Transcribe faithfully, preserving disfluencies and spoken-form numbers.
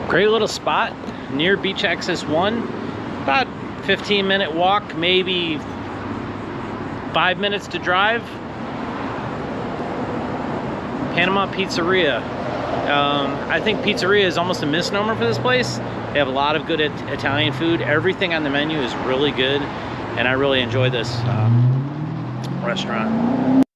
Great little spot near beach access one. About fifteen minute walk, maybe five minutes to drive. Panama Pizzeria. Um, I think pizzeria is almost a misnomer for this place. They have a lot of good it Italian food. Everything on the menu is really good, and I really enjoy this um, restaurant.